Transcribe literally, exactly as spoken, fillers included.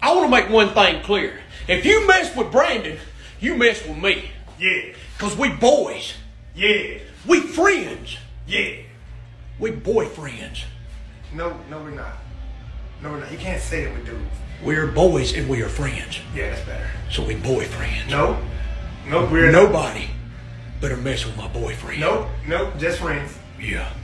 I want to make one thing clear. If you mess with Brandon, you mess with me. Yeah. Because we boys. Yeah. We friends. Yeah. We boyfriends. No, no, we're not. No, we're not. You can't say that we're dudes. We're boys and we are friends. Yeah, that's better. So we boyfriends. No. Nope, we're Nobody better mess with my boyfriend. Nope, nope, just friends. Yeah.